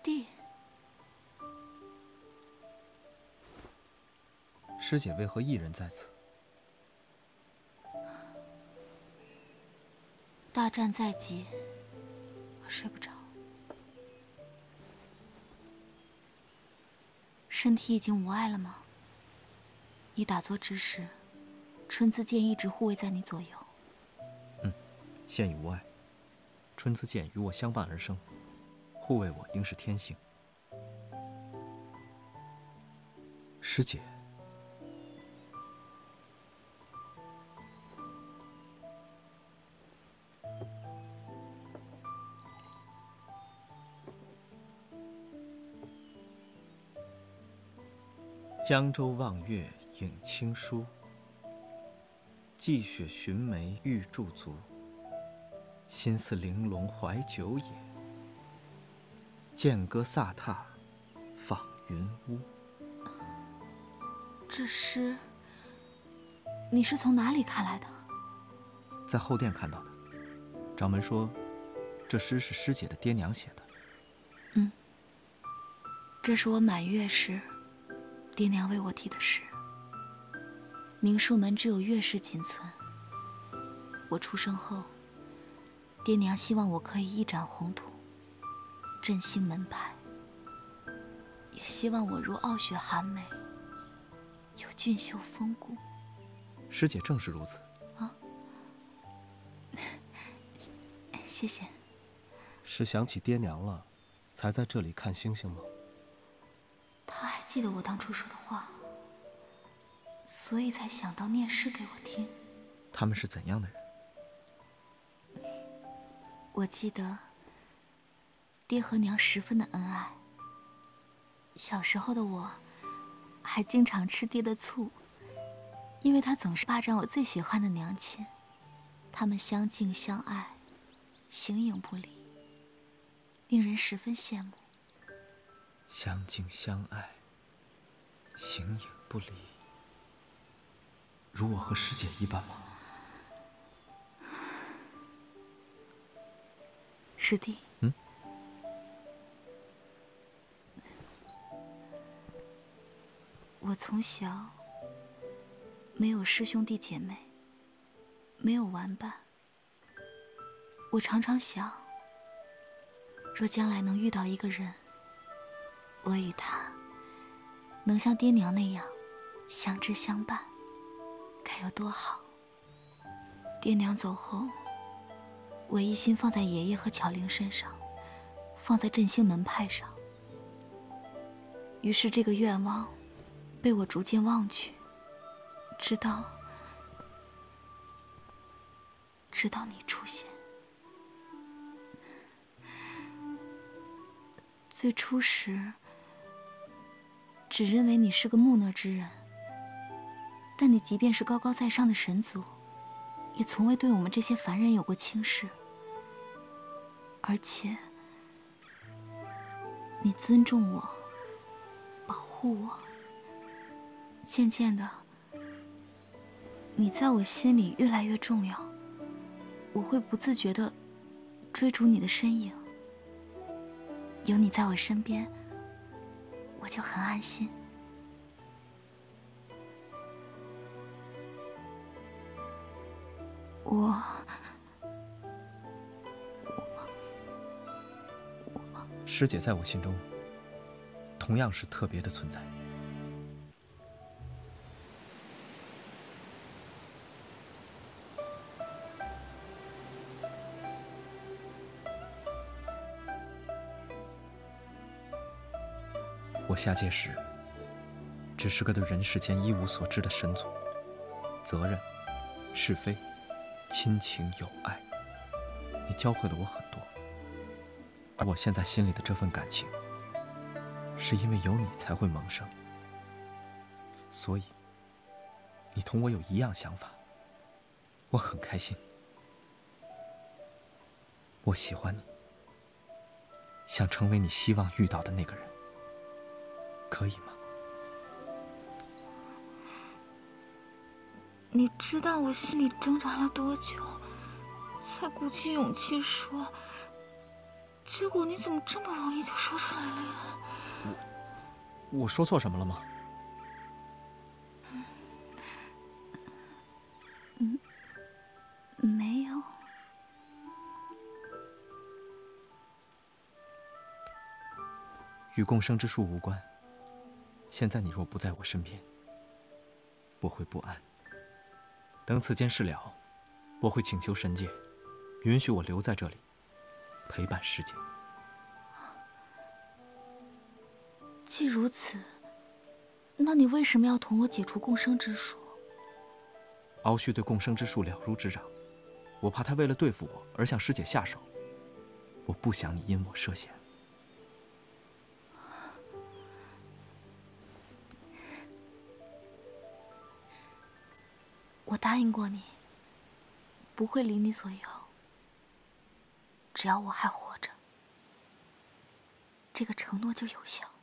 弟， 师姐为何一人在此？ 大战在即，我睡不着，身体已经无碍了吗？你打坐之时，春姿剑一直护卫在你左右。 现已无碍，春姿剑与我相伴而生，护卫我应是天性。师姐，江州望月影轻疏，寄雪寻梅欲驻足。心似玲珑怀酒也，剑歌飒沓访云屋。 这诗，你是从哪里看来的？ 在后殿看到的。掌门说，这诗是师姐的爹娘写的。 这是我满月时，爹娘为我题的诗。明术门只有月氏仅存。我出生后，爹娘希望我可以一展宏图，振兴门派，也希望我如傲雪寒梅，有俊秀风骨。 师姐正是如此。 谢谢。 是想起爹娘了，才在这里看星星吗？ 他还记得我当初说的话，所以才想到念诗给我听。 他们是怎样的人？ 我记得爹和娘十分的恩爱。小时候的我还经常吃爹的醋，因为他总是霸占我最喜欢的娘亲。他们相敬相爱，形影不离，令人十分羡慕。 相敬相爱，形影不离，如我和师姐一般吗？ 师弟，我从小没有师兄弟姐妹，没有玩伴。我常常想，若将来能遇到一个人，我与他能像爹娘那样相知相伴，该有多好。爹娘走后，我一心放在爷爷和巧玲身上，放在振兴门派上。于是这个愿望被我逐渐忘去，直到你出现。最初时只认为你是个木讷之人，但你即便是高高在上的神族，也从未对我们这些凡人有过轻视。而且你尊重我，保护我，渐渐的，你在我心里越来越重要。我会不自觉地追逐你的身影，有你在我身边，我就很安心。 师姐在我心中同样是特别的存在。我下界时只是个对人世间一无所知的神族，责任、是非、亲情、友爱，你教会了我很多。而我现在心里的这份感情，是因为有你才会萌生。所以，你同我有一样想法，我很开心。我喜欢你，想成为你希望遇到的那个人，可以吗？ 你知道我心里挣扎了多久，才鼓起勇气说， 结果你怎么这么容易就说出来了呀？ 我说错什么了吗？ 没有。 与共生之术无关。现在你若不在我身边，我会不安。等此件事了，我会请求神界，允许我留在这里，陪伴师姐。 既如此，那你为什么要同我解除共生之术？ 敖旭对共生之术了如指掌，我怕他为了对付我而向师姐下手，我不想你因我涉险。 我答应过你，不会离你左右。只要我还活着，这个承诺就有效。